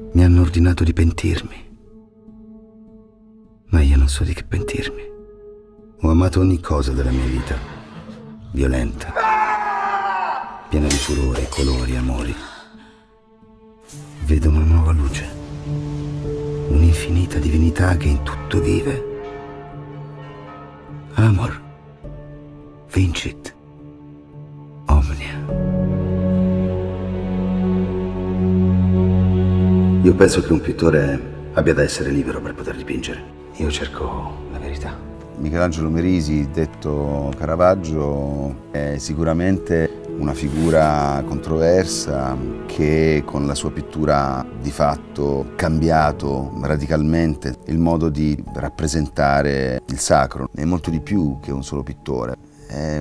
Mi hanno ordinato di pentirmi, ma io non so di che pentirmi. Ho amato ogni cosa della mia vita, violenta, piena di furore, colori, amori. Vedo una nuova luce, un'infinita divinità che in tutto vive. Amor, vincit, omnia. Io penso che un pittore abbia da essere libero per poter dipingere. Io cerco la verità. Michelangelo Merisi, detto Caravaggio, è sicuramente una figura controversa che con la sua pittura di fatto ha cambiato radicalmente il modo di rappresentare il sacro. È molto di più che un solo pittore, è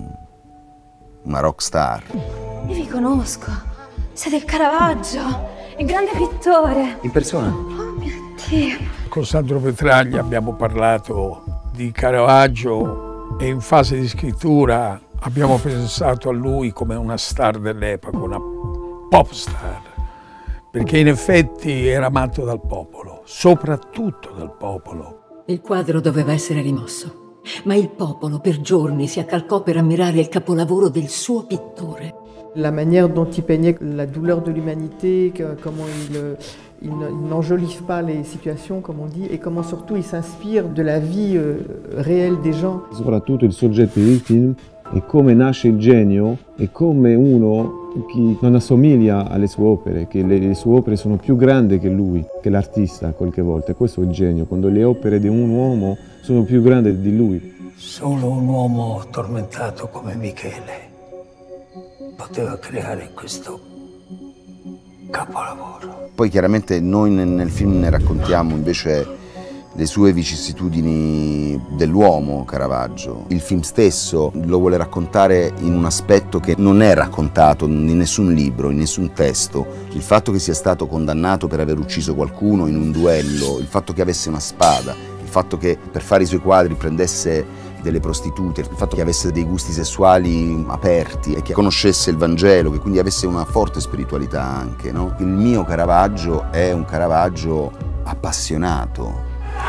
una rock star. Io vi conosco, siete il Caravaggio, il grande pittore. In persona? Oh mio Dio. Con Sandro Petraglia abbiamo parlato di Caravaggio e in fase di scrittura abbiamo pensato a lui come una star dell'epoca, una pop star, perché in effetti era amato dal popolo, soprattutto dal popolo. Il quadro doveva essere rimosso, ma il popolo per giorni si accalcò per ammirare il capolavoro del suo pittore. La manière dont il peignait la douleur de l'humanité, comment il n'enjolive pas les situations, comme on dit, et comment surtout il s'inspire de la vie réelle des gens. Soprattutto il soggetto del film e come nasce il genio e come uno che non assomiglia alle sue opere, che le sue opere sono più grandi che lui, che l'artista qualche volta. Questo è il genio, quando le opere di un uomo sono più grandi di lui. Solo un uomo tormentato come Michele poteva creare questo capolavoro. Poi chiaramente noi nel film ne raccontiamo invece le sue vicissitudini dell'uomo Caravaggio. Il film stesso lo vuole raccontare in un aspetto che non è raccontato in nessun libro, in nessun testo. Il fatto che sia stato condannato per aver ucciso qualcuno in un duello, il fatto che avesse una spada, il fatto che per fare i suoi quadri prendesse delle prostitute, il fatto che avesse dei gusti sessuali aperti e che conoscesse il Vangelo, che quindi avesse una forte spiritualità anche, no? Il mio Caravaggio è un Caravaggio appassionato.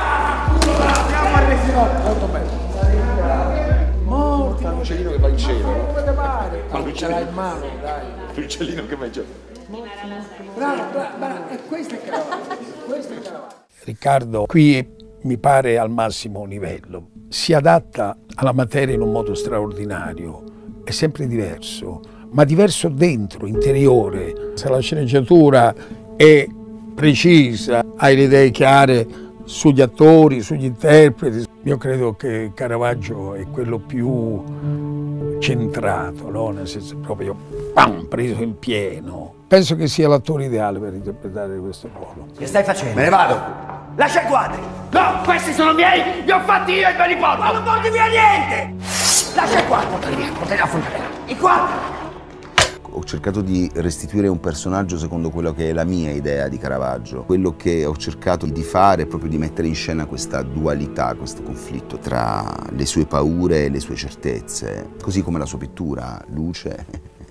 Siamo al resino, molto bello. Morti. Fa l'uccellino che va in cielo. Non puoi fare. Ma lui ce l'ha in mano, dai. L'uccellino che va in cielo. Bravo, bravo, e questo è Caravaggio. Questo è Caravaggio. Riccardo qui mi pare al massimo livello. Si adatta alla materia in un modo straordinario, è sempre diverso, ma diverso dentro, interiore. Se la sceneggiatura è precisa, hai le idee chiare sugli attori, sugli interpreti, io credo che Caravaggio è quello più centrato, no? Nel senso proprio preso in pieno. Penso che sia l'attore ideale per interpretare questo ruolo. Che stai facendo? Me ne vado! Lascia i quadri! No, questi sono miei! Li ho fatti io e me li porto! Ma non porti via niente! Lascia i quadri! Portali via, portali a fundare! I quadri! Ho cercato di restituire un personaggio secondo quello che è la mia idea di Caravaggio. Quello che ho cercato di fare è proprio di mettere in scena questa dualità, questo conflitto tra le sue paure e le sue certezze. Così come la sua pittura, luce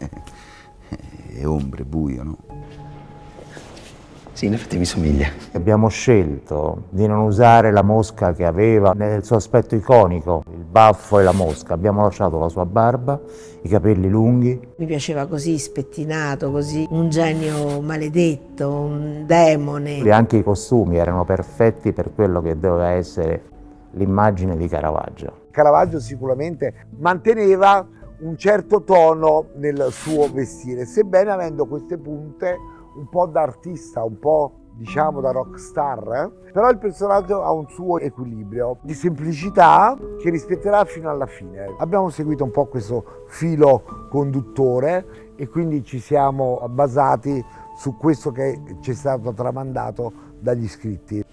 e ombre, buio, no? Sì, in effetti mi somiglia. Abbiamo scelto di non usare la mosca che aveva nel suo aspetto iconico, il baffo e la mosca. Abbiamo lasciato la sua barba, i capelli lunghi. Mi piaceva così, spettinato, così, un genio maledetto, un demone. E anche i costumi erano perfetti per quello che doveva essere l'immagine di Caravaggio. Caravaggio sicuramente manteneva un certo tono nel suo vestire, sebbene avendo queste punte un po' da artista, un po' diciamo da rockstar, però il personaggio ha un suo equilibrio di semplicità che rispetterà fino alla fine. Abbiamo seguito un po' questo filo conduttore e quindi ci siamo basati su questo che ci è stato tramandato dagli scritti.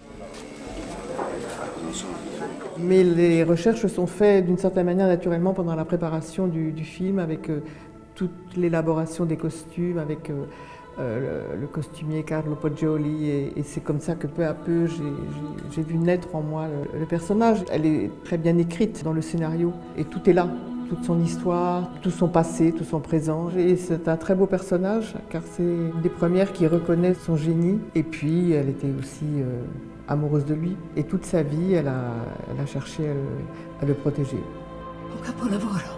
Mais les recherches sont faites d'une certaine manière naturellement pendant la préparation du film avec toute l'élaboration des costumes, avec le costumier Carlo Poggioli et c'est comme ça que peu à peu j'ai vu naître en moi le personnage. Elle est très bien écrite dans le scénario et tout est là. toute son histoire, tout son passé, tout son présent. Et c'est un très beau personnage car c'est une des premières qui reconnaît son génie. Et puis elle était aussi amoureuse de lui. Et toute sa vie, elle a cherché à le protéger. Un capolavoro.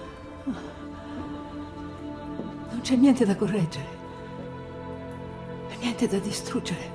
Non c'è niente da correggere. E niente da distruggere.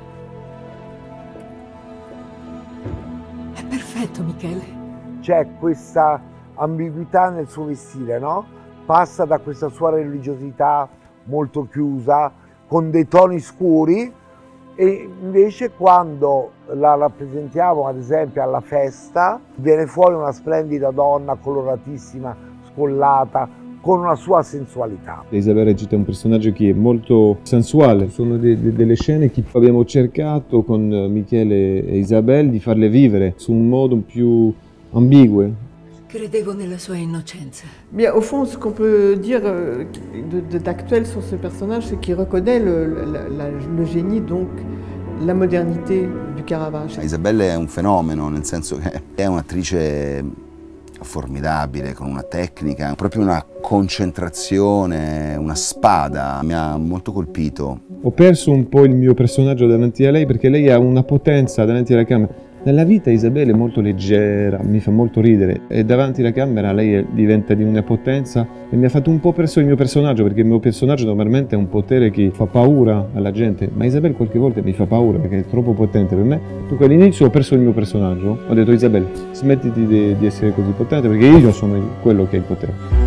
È perfetto, Michele. C'è questa ambiguità nel suo vestire, no? Passa da questa sua religiosità molto chiusa, con dei toni scuri, e invece quando la rappresentiamo ad esempio alla festa, viene fuori una splendida donna coloratissima, scollata, con una sua sensualità. Isabelle recita un personaggio che è molto sensuale, sono delle scene che abbiamo cercato con Michele e Isabelle di farle vivere su un modo più ambigue. Credevo nella sua innocenza. Bien, au fond, ce qu'on peut dire d'actuel sur ce personnage, c'est qu'il reconnaît le génie, donc la modernité du Caravage. Isabelle è un fenomeno, nel senso che è un'attrice formidabile, con una tecnica, proprio una concentrazione, una spada. Mi ha molto colpito. Ho perso un po' il mio personaggio davanti a lei perché lei ha una potenza davanti alla camera. Nella vita Isabelle è molto leggera, mi fa molto ridere e davanti alla camera lei diventa di una potenza e mi ha fatto un po' perso il mio personaggio, perché il mio personaggio normalmente è un potere che fa paura alla gente, ma Isabelle qualche volta mi fa paura perché è troppo potente per me. Dunque all'inizio ho perso il mio personaggio, ho detto Isabelle smettiti di essere così potente perché io sono quello che ha il potere.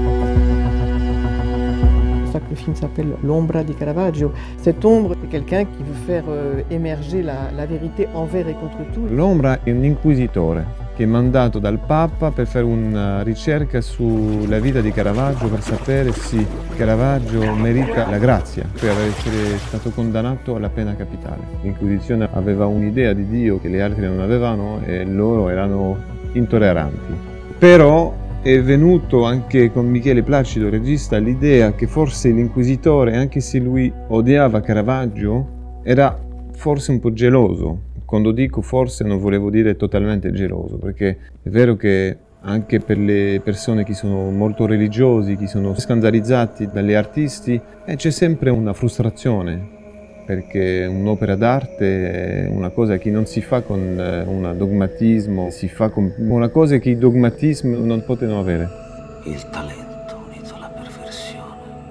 Le film s'appelle L'Ombra di Caravaggio. Cette ombre, c'est quelqu'un qui veut faire émerger la vérité envers et contre tout. L'Ombra è un inquisitore che è mandato dal Papa per fare una ricerca sulla vita di Caravaggio per sapere se Caravaggio merita la grazia per essere stato condannato alla pena capitale. L'Inquisizione aveva un'idea di Dio che gli altri non avevano e loro erano intolleranti. Però è venuto anche con Michele Placido, regista, l'idea che forse l'inquisitore, anche se lui odiava Caravaggio, era forse un po' geloso. Quando dico forse non volevo dire totalmente geloso, perché è vero che anche per le persone che sono molto religiosi, che sono scandalizzati dagli artisti, c'è sempre una frustrazione, perché un'opera d'arte è una cosa che non si fa con un dogmatismo, si fa con una cosa che i dogmatismi non potevano avere. Il talento unito alla perfezione.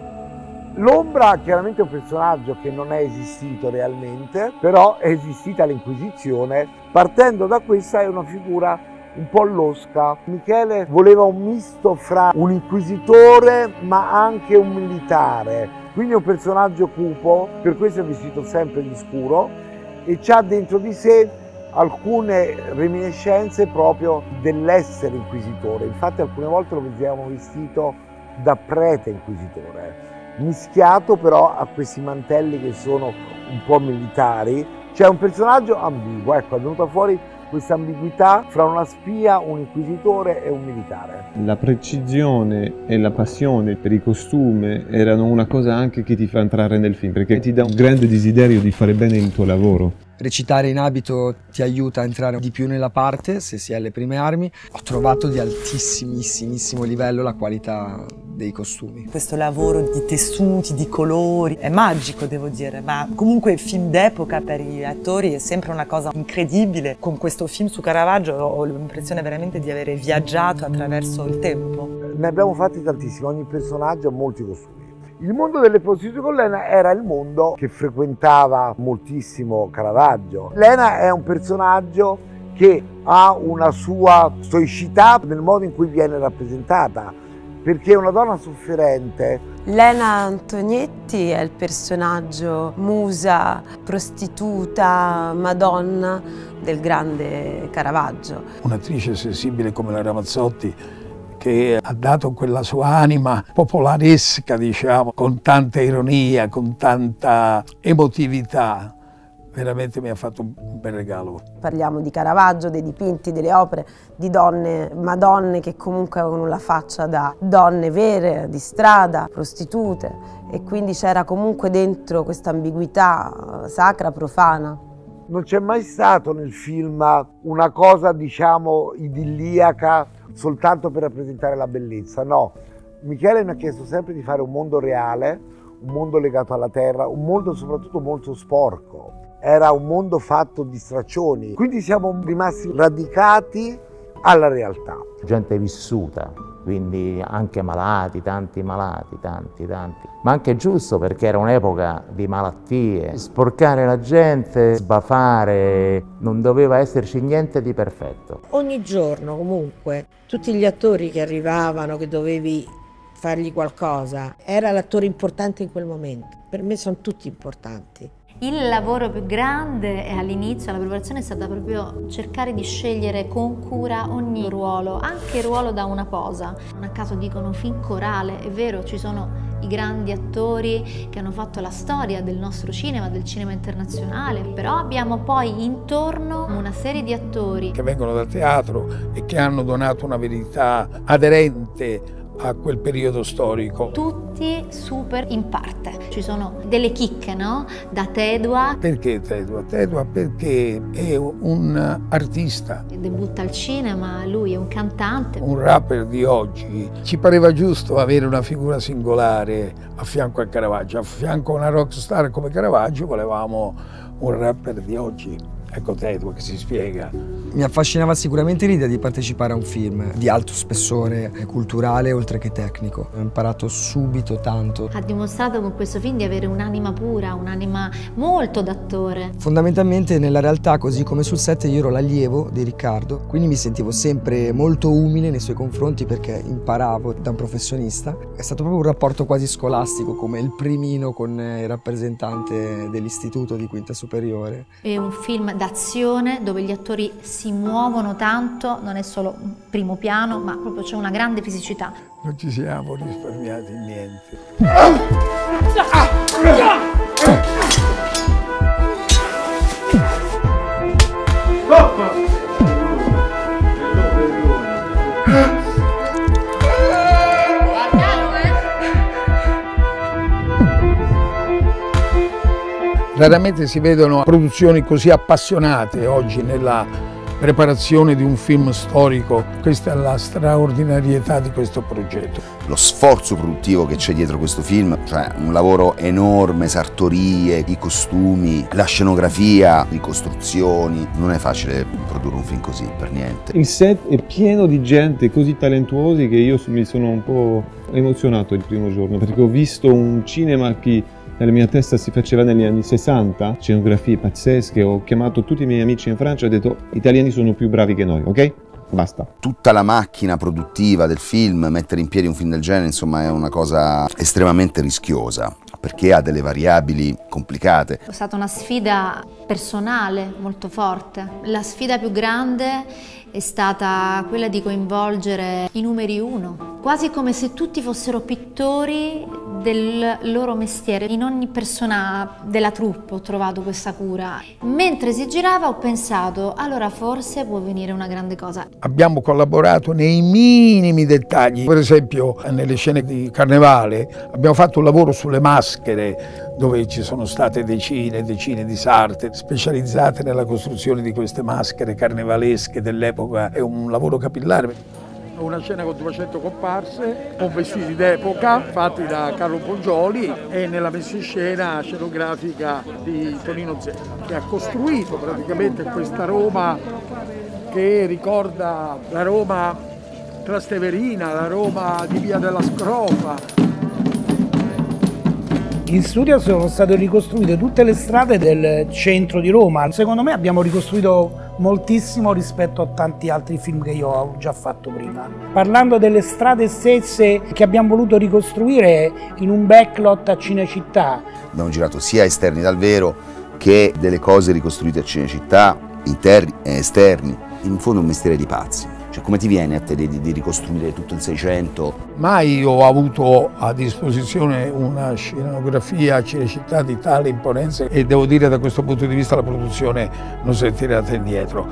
L'Ombra chiaramente è un personaggio che non è esistito realmente, però è esistita l'Inquisizione. Partendo da questa è una figura un po' losca. Michele voleva un misto fra un inquisitore ma anche un militare. Quindi è un personaggio cupo, per questo è vestito sempre di scuro e ha dentro di sé alcune reminiscenze proprio dell'essere inquisitore. Infatti alcune volte lo vediamo vestito da prete inquisitore, mischiato però a questi mantelli che sono un po' militari. C'è un personaggio ambiguo, ecco, è venuta fuori questa ambiguità fra una spia, un inquisitore e un militare. La precisione e la passione per i costumi erano una cosa anche che ti fa entrare nel film, perché ti dà un grande desiderio di fare bene il tuo lavoro. Recitare in abito ti aiuta a entrare di più nella parte, se si è alle prime armi. Ho trovato di altissimissimo livello la qualità dei costumi. Questo lavoro di tessuti, di colori, è magico devo dire, ma comunque film d'epoca per gli attori è sempre una cosa incredibile. Con questo film su Caravaggio ho l'impressione veramente di avere viaggiato attraverso il tempo. Ne abbiamo fatti tantissimi, ogni personaggio ha molti costumi. Il mondo delle prostitute con Lena era il mondo che frequentava moltissimo Caravaggio. Lena è un personaggio che ha una sua stoicità nel modo in cui viene rappresentata, perché è una donna sofferente. Lena Antognetti è il personaggio musa, prostituta, madonna del grande Caravaggio. Un'attrice sensibile come la Ramazzotti, che ha dato quella sua anima popolaresca, diciamo, con tanta ironia, con tanta emotività, veramente mi ha fatto un bel regalo. Parliamo di Caravaggio, dei dipinti, delle opere di donne, madonne che comunque avevano la faccia da donne vere, di strada, prostitute, e quindi c'era comunque dentro questa ambiguità sacra, profana. Non c'è mai stato nel film una cosa, diciamo, idilliaca soltanto per rappresentare la bellezza, no. Michele mi ha chiesto sempre di fare un mondo reale, un mondo legato alla terra, un mondo soprattutto molto sporco. Era un mondo fatto di straccioni, quindi siamo rimasti radicati alla realtà. Gente vissuta, quindi anche malati, tanti, ma anche giusto perché era un'epoca di malattie. Sporcare la gente, sbafare, non doveva esserci niente di perfetto. Ogni giorno comunque, tutti gli attori che arrivavano, che dovevi fargli qualcosa, era l'attore importante in quel momento. Per me sono tutti importanti. Il lavoro più grande all'inizio, alla preparazione, è stata proprio cercare di scegliere con cura ogni ruolo, anche il ruolo da una posa. Non a caso dicono film corale, è vero, ci sono i grandi attori che hanno fatto la storia del nostro cinema, del cinema internazionale, però abbiamo poi intorno una serie di attori che vengono dal teatro e che hanno donato una verità aderente a quel periodo storico. Tutti super in parte. Ci sono delle chicche, no? Da Tedua. Perché Tedua? Tedua perché è un artista. Debutta al cinema, lui è un cantante. Un rapper di oggi. Ci pareva giusto avere una figura singolare a fianco a Caravaggio. A fianco a una rockstar come Caravaggio volevamo un rapper di oggi. Ecco Tedua che si spiega. Mi affascinava sicuramente l'idea di partecipare a un film di alto spessore culturale oltre che tecnico. Ho imparato subito tanto. Ha dimostrato con questo film di avere un'anima pura, un'anima molto d'attore. Fondamentalmente nella realtà, così come sul set, io ero l'allievo di Riccardo, quindi mi sentivo sempre molto umile nei suoi confronti perché imparavo da un professionista. È stato proprio un rapporto quasi scolastico, come il primino con il rappresentante dell'istituto di quinta superiore. È un film d'azione dove gli attori si muovono tanto, non è solo un primo piano, ma proprio c'è una grande fisicità. Non ci siamo risparmiati niente. Raramente si vedono produzioni così appassionate oggi nella preparazione di un film storico. Questa è la straordinarietà di questo progetto. Lo sforzo produttivo che c'è dietro questo film, cioè un lavoro enorme, sartorie, i costumi, la scenografia, le costruzioni. Non è facile produrre un film così, per niente. Il set è pieno di gente così talentuosi che io mi sono un po' emozionato il primo giorno, perché ho visto un cinema che nella mia testa si faceva negli anni 60, scenografie pazzesche. Ho chiamato tutti i miei amici in Francia e ho detto: gli italiani sono più bravi che noi, ok? Basta. Tutta la macchina produttiva del film, mettere in piedi un film del genere, insomma, è una cosa estremamente rischiosa, perché ha delle variabili complicate. È stata una sfida personale molto forte. La sfida più grande è stata quella di coinvolgere i numeri uno, quasi come se tutti fossero pittori del loro mestiere. In ogni persona della troupe ho trovato questa cura. Mentre si girava ho pensato, allora forse può venire una grande cosa. Abbiamo collaborato nei minimi dettagli, per esempio nelle scene di carnevale abbiamo fatto un lavoro sulle maschere dove ci sono state decine e decine di sarte specializzate nella costruzione di queste maschere carnevalesche dell'epoca. È un lavoro capillare. Una scena con 200 comparse, con vestiti d'epoca fatti da Carlo Poggioli e nella messa in scena scenografica di Tonino Zera, che ha costruito praticamente questa Roma che ricorda la Roma trasteverina, la Roma di Via della Scrofa. In studio sono state ricostruite tutte le strade del centro di Roma. Secondo me abbiamo ricostruito moltissimo rispetto a tanti altri film che io ho già fatto prima. Parlando delle strade stesse che abbiamo voluto ricostruire in un backlot a Cinecittà. Abbiamo girato sia esterni dal vero che delle cose ricostruite a Cinecittà, interni e esterni. In fondo è un mestiere di pazzi. Cioè, come ti viene a te di ricostruire tutto il 600? Mai ho avuto a disposizione una scenografia a Cinecittà di tale imponenza e devo dire da questo punto di vista la produzione non si è tirata indietro.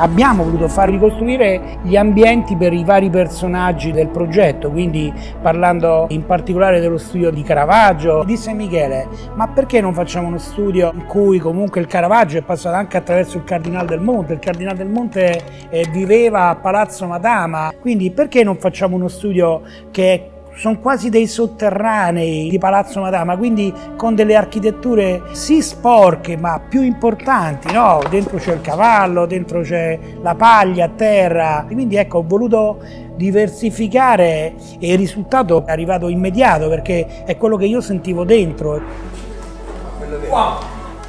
Abbiamo voluto far ricostruire gli ambienti per i vari personaggi del progetto, quindi parlando in particolare dello studio di Caravaggio. Disse Michele, ma perché non facciamo uno studio in cui comunque il Caravaggio è passato anche attraverso il Cardinal del Monte, il Cardinal del Monte viveva a Palazzo Madama, quindi perché non facciamo uno studio che sono quasi dei sotterranei di Palazzo Madama, quindi con delle architetture sì sporche ma più importanti, no? Dentro c'è il cavallo, dentro c'è la paglia a terra, quindi ecco, ho voluto diversificare e il risultato è arrivato immediato perché è quello che io sentivo dentro. Wow.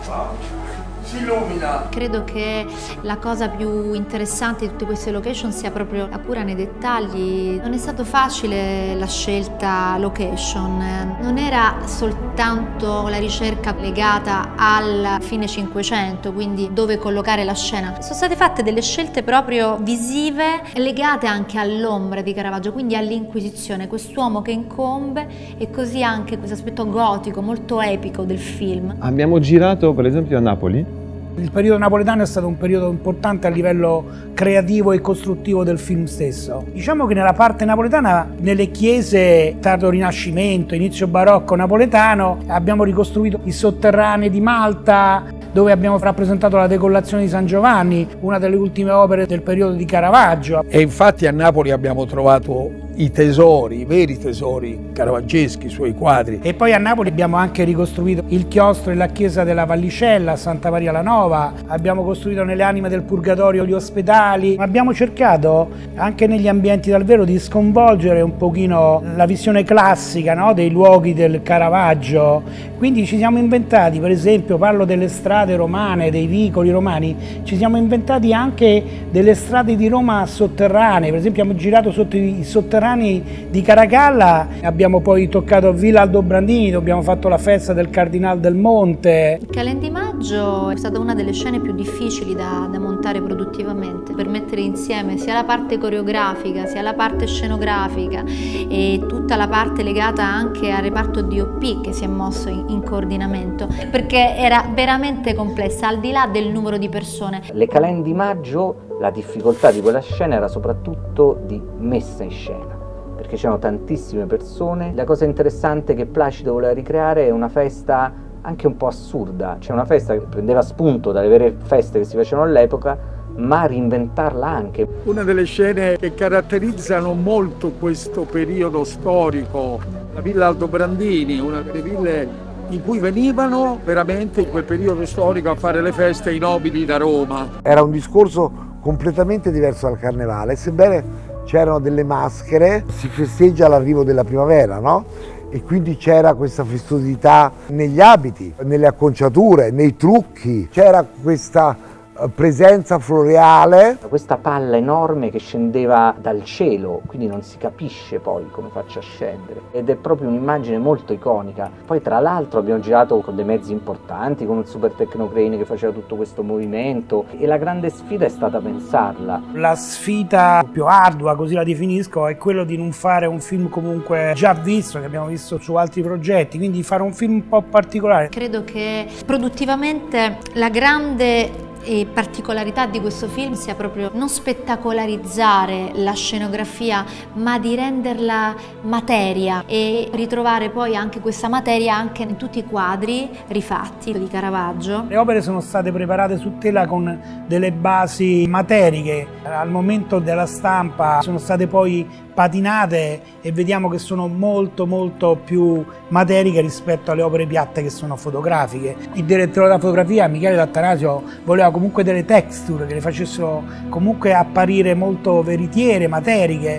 Si illumina. Credo che la cosa più interessante di tutte queste location sia proprio la cura nei dettagli. Non è stato facile la scelta location, non era soltanto la ricerca legata al fine 500, quindi dove collocare la scena. Sono state fatte delle scelte proprio visive legate anche all'ombra di Caravaggio, quindi all'Inquisizione, quest'uomo che incombe e così anche questo aspetto gotico, molto epico del film. Abbiamo girato per esempio a Napoli. Il periodo napoletano è stato un periodo importante a livello creativo e costruttivo del film stesso. Diciamo che nella parte napoletana, nelle chiese tardo Rinascimento, inizio barocco napoletano, abbiamo ricostruito i sotterranei di Malta, dove abbiamo rappresentato la decollazione di San Giovanni, una delle ultime opere del periodo di Caravaggio. E infatti a Napoli abbiamo trovato i tesori, i veri tesori caravaggeschi, i suoi quadri. E poi a Napoli abbiamo anche ricostruito il chiostro e la chiesa della Vallicella, Santa Maria la Nova, abbiamo costruito nelle anime del Purgatorio gli ospedali, abbiamo cercato anche negli ambienti dal vero di sconvolgere un pochino la visione classica, no, dei luoghi del Caravaggio, quindi ci siamo inventati, per esempio parlo delle strade romane, dei vicoli romani, ci siamo inventati anche delle strade di Roma sotterranee, per esempio abbiamo girato sotto i sotterranei di Caracalla, abbiamo poi toccato Villa Aldobrandini, abbiamo fatto la festa del Cardinal del Monte. Il Calend di Maggio è stata una delle scene più difficili da montare produttivamente, per mettere insieme sia la parte coreografica, sia la parte scenografica e tutta la parte legata anche al reparto DOP che si è mosso in coordinamento, perché era veramente complessa, al di là del numero di persone. Le Calend di Maggio, la difficoltà di quella scena era soprattutto di messa in scena, perché c'erano tantissime persone. La cosa interessante che Placido voleva ricreare è una festa anche un po' assurda, cioè una festa che prendeva spunto dalle vere feste che si facevano all'epoca, ma reinventarla anche. Una delle scene che caratterizzano molto questo periodo storico, la Villa Aldobrandini, una delle ville in cui venivano veramente in quel periodo storico a fare le feste i nobili da Roma. Era un discorso completamente diverso dal carnevale, sebbene c'erano delle maschere, si festeggia l'arrivo della primavera, no? E quindi c'era questa festosità negli abiti, nelle acconciature, nei trucchi, c'era questa presenza floreale. Questa palla enorme che scendeva dal cielo, quindi non si capisce poi come faccia a scendere, ed è proprio un'immagine molto iconica. Poi tra l'altro abbiamo girato con dei mezzi importanti come il Super Technocrane che faceva tutto questo movimento, e la grande sfida è stata pensarla. La sfida più ardua, così la definisco, è quello di non fare un film comunque già visto, che abbiamo visto su altri progetti, quindi fare un film un po' particolare. Credo che produttivamente la grande particolarità di questo film sia proprio non spettacolarizzare la scenografia, ma di renderla materia e ritrovare poi anche questa materia anche in tutti i quadri rifatti di Caravaggio. Le opere sono state preparate su tela con delle basi materiche, al momento della stampa sono state poi patinate e vediamo che sono molto più materiche rispetto alle opere piatte che sono fotografiche. Il direttore della fotografia, Michele D'Attanasio, voleva comunque delle texture che le facessero comunque apparire molto veritiere, materiche.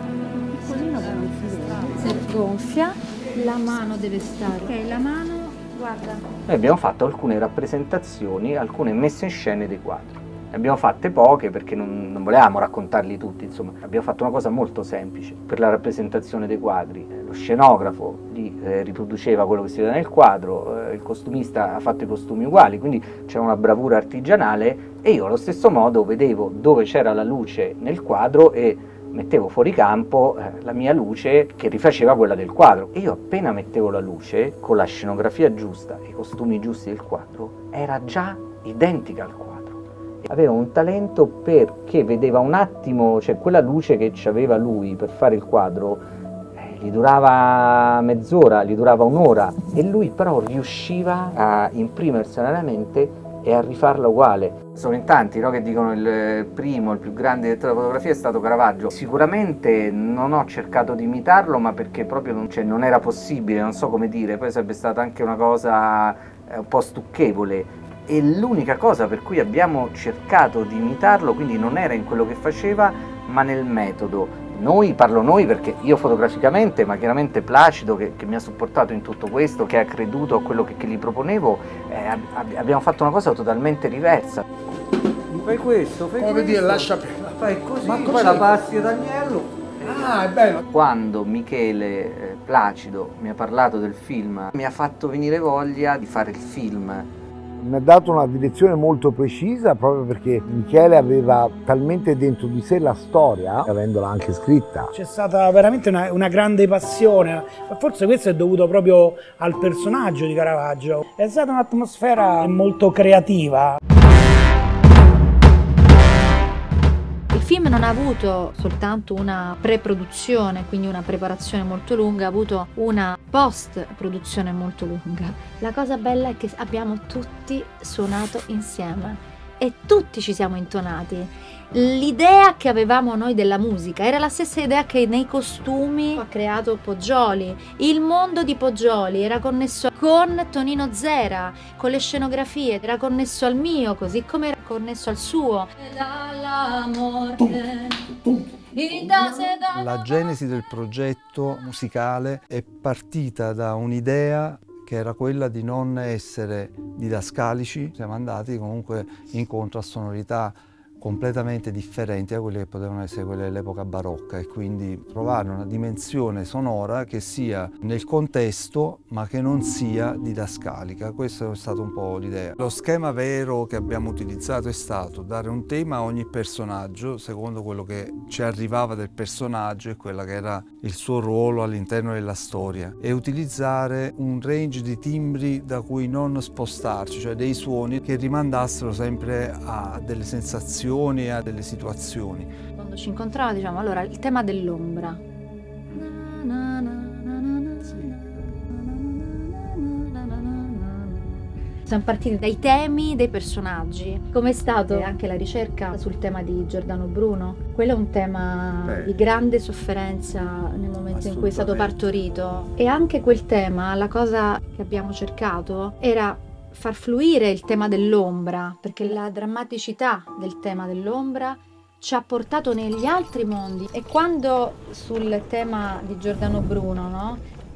Se gonfia, la mano deve stare. Ok, la mano, guarda. Noi abbiamo fatto alcune rappresentazioni, alcune messe in scena dei quadri. Ne abbiamo fatte poche perché non volevamo raccontarli tutti, insomma. Abbiamo fatto una cosa molto semplice per la rappresentazione dei quadri. Lo scenografo riproduceva quello che si vede nel quadro, il costumista ha fatto i costumi uguali, quindi c'era una bravura artigianale, e io allo stesso modo vedevo dove c'era la luce nel quadro e mettevo fuori campo la mia luce che rifaceva quella del quadro. E io appena mettevo la luce, con la scenografia giusta e i costumi giusti del quadro, era già identica al quadro. Aveva un talento perché vedeva un attimo, cioè quella luce che aveva lui per fare il quadro, gli durava mezz'ora, gli durava un'ora, e lui però riusciva a imprimersela nella mente e a rifarla uguale. Sono in tanti, no, che dicono il primo, il più grande direttore della fotografia è stato Caravaggio. Sicuramente non ho cercato di imitarlo, ma perché proprio non era possibile, non so come dire, poi sarebbe stata anche una cosa un po' stucchevole. E l'unica cosa per cui abbiamo cercato di imitarlo, quindi non era in quello che faceva, ma nel metodo. Parlo noi perché io fotograficamente, ma chiaramente Placido che mi ha supportato in tutto questo, che ha creduto a quello che gli proponevo, abbiamo fatto una cosa totalmente diversa. Fai questo, fai come questo. Dire, lascia fai così, poi la passi ad Agnello. Ah, è bello. Quando Michele Placido mi ha parlato del film, mi ha fatto venire voglia di fare il film. Mi ha dato una direzione molto precisa proprio perché Michele aveva talmente dentro di sé la storia, avendola anche scritta. C'è stata veramente una grande passione, forse questo è dovuto proprio al personaggio di Caravaggio. È stata un'atmosfera molto creativa. Il film non ha avuto soltanto una pre-produzione, quindi una preparazione molto lunga, ha avuto una post-produzione molto lunga. La cosa bella è che abbiamo tutti suonato insieme e tutti ci siamo intonati. L'idea che avevamo noi della musica era la stessa idea che nei costumi ha creato Poggioli. Il mondo di Poggioli era connesso con Tonino Zera, con le scenografie, era connesso al mio, così come era connesso al suo. La genesi del progetto musicale è partita da un'idea che era quella di non essere didascalici. Siamo andati comunque incontro a sonorità completamente differenti da quelle che potevano essere quelle dell'epoca barocca, e quindi trovare una dimensione sonora che sia nel contesto ma che non sia didascalica. Questa è stata un po' l'idea. Lo schema vero che abbiamo utilizzato è stato dare un tema a ogni personaggio secondo quello che ci arrivava del personaggio e quella che era il suo ruolo all'interno della storia, e utilizzare un range di timbri da cui non spostarci, cioè dei suoni che rimandassero sempre a delle sensazioni, a delle situazioni. Quando ci incontravamo diciamo allora il tema dell'ombra. Siamo partiti dai temi dei personaggi. Come è stato anche la ricerca sul tema di Giordano Bruno? Quello è un tema di grande sofferenza nel momento in cui è stato partorito. E anche quel tema, la cosa che abbiamo cercato era far fluire il tema dell'ombra, perché la drammaticità del tema dell'ombra ci ha portato negli altri mondi. E quando sul tema di Giordano Bruno, no?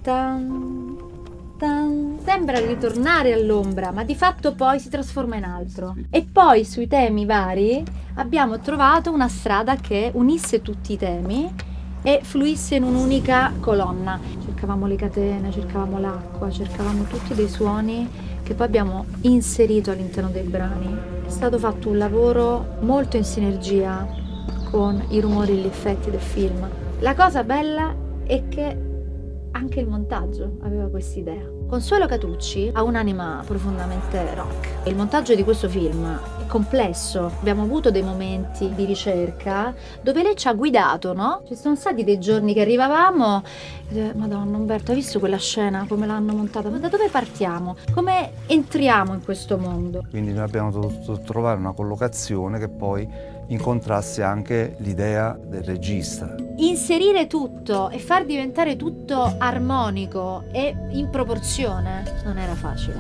Sembra ritornare all'ombra, ma di fatto poi si trasforma in altro. E poi sui temi vari abbiamo trovato una strada che unisse tutti i temi e fluisse in un'unica colonna. Cercavamo le catene, cercavamo l'acqua, cercavamo tutti dei suoni che poi abbiamo inserito all'interno dei brani. È stato fatto un lavoro molto in sinergia con i rumori e gli effetti del film. La cosa bella è che anche il montaggio aveva quest'idea. Consuelo Catucci ha un'anima profondamente rock. Il montaggio di questo film è complesso. Abbiamo avuto dei momenti di ricerca dove lei ci ha guidato, no? Ci sono stati dei giorni che arrivavamo e Madonna Umberto, hai visto quella scena? Come l'hanno montata? Ma da dove partiamo? Come entriamo in questo mondo? Quindi noi abbiamo dovuto trovare una collocazione che poi incontrasse anche l'idea del regista. Inserire tutto e far diventare tutto armonico e in proporzione non era facile.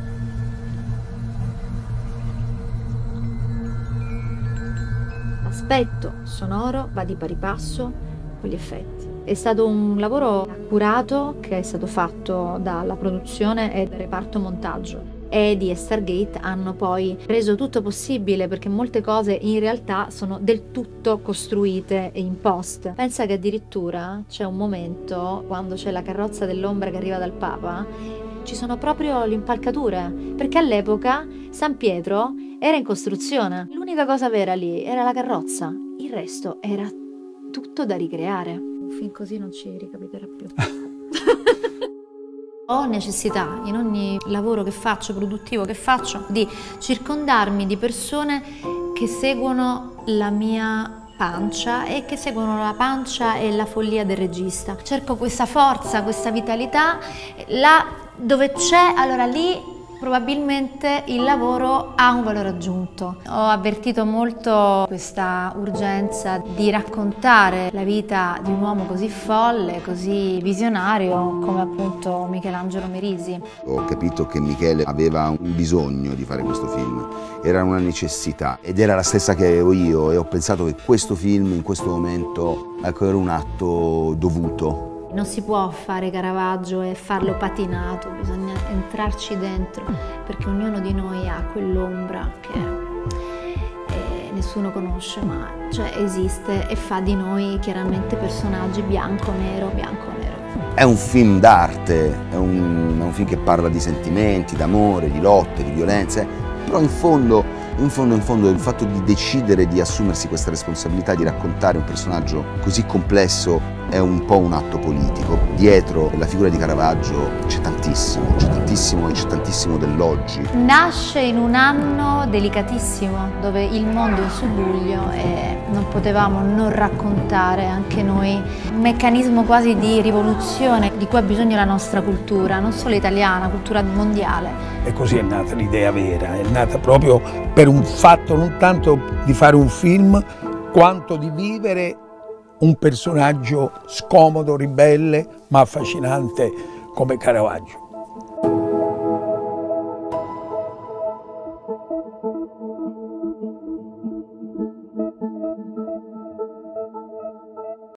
L'aspetto sonoro va di pari passo con gli effetti. È stato un lavoro accurato che è stato fatto dalla produzione e dal reparto montaggio. Eddie e Stargate hanno poi reso tutto possibile, perché molte cose in realtà sono del tutto costruite in post. Pensa che addirittura c'è un momento, quando c'è la carrozza dell'ombra che arriva dal Papa, ci sono proprio le impalcature, perché all'epoca San Pietro era in costruzione. L'unica cosa vera lì era la carrozza, il resto era tutto da ricreare. Un film così non ci ricapiterà più. Ho necessità, in ogni lavoro che faccio, produttivo che faccio, di circondarmi di persone che seguono la mia pancia e che seguono la pancia e la follia del regista. Cerco questa forza, questa vitalità, là dove c'è, allora lì probabilmente il lavoro ha un valore aggiunto. Ho avvertito molto questa urgenza di raccontare la vita di un uomo così folle, così visionario come appunto Michelangelo Merisi. Ho capito che Michele aveva un bisogno di fare questo film, era una necessità ed era la stessa che avevo io, e ho pensato che questo film in questo momento, ecco, era un atto dovuto. Non si può fare Caravaggio e farlo patinato, bisogna entrarci dentro, perché ognuno di noi ha quell'ombra che nessuno conosce, ma cioè esiste e fa di noi chiaramente personaggi bianco-nero, bianco-nero. È un film d'arte, è un film che parla di sentimenti, d'amore, di lotte, di violenze, però in fondo il fatto di decidere di assumersi questa responsabilità di raccontare un personaggio così complesso è un po' un atto politico. Dietro la figura di Caravaggio c'è tantissimo e c'è tantissimo dell'oggi. Nasce in un anno delicatissimo dove il mondo è in subbuglio e non potevamo non raccontare anche noi un meccanismo quasi di rivoluzione di cui ha bisogno la nostra cultura, non solo italiana, cultura mondiale. E così è nata l'idea vera, è nata proprio per un fatto non tanto di fare un film quanto di vivere un personaggio scomodo, ribelle, ma affascinante come Caravaggio.